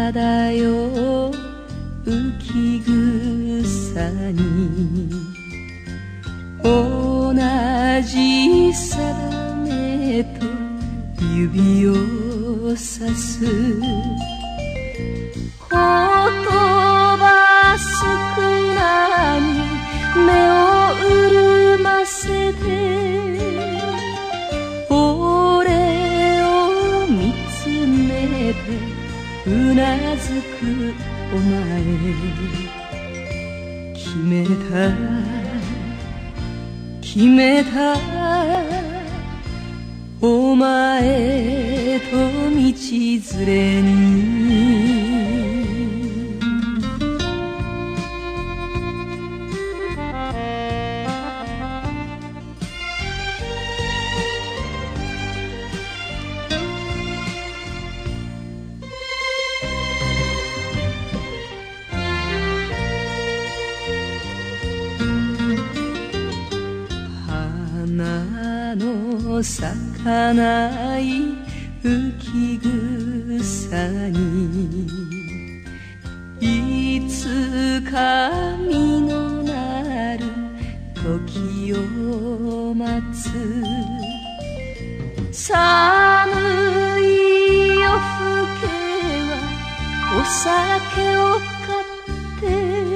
漂う浮草に同じ定めと指をさす言葉少なに目を潤ませて俺を見つめてうなずくお前決めたお前と道連れに花の咲かない浮草にいつか実のなる時を待つ寒い夜更けはお酒を買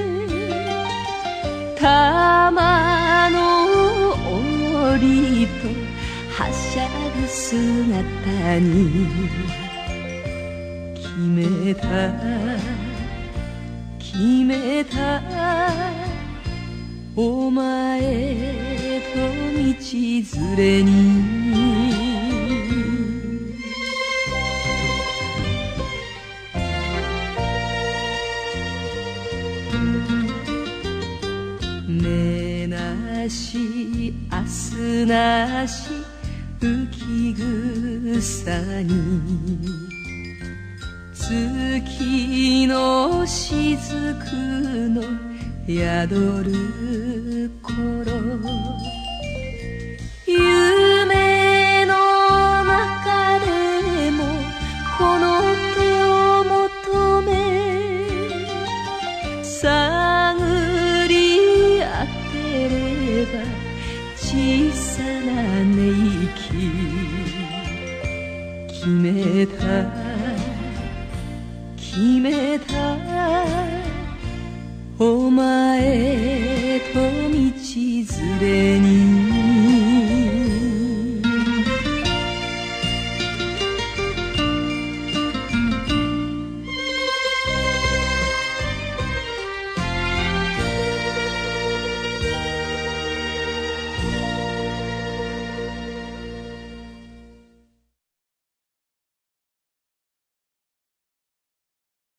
って玉の檻とはしゃぐ姿に決めたお前と道連れに根なし明日なし浮草に月の雫の宿る頃夢の中でもこの手を求め探り当てれば小さな寝息決めたお前と道連れに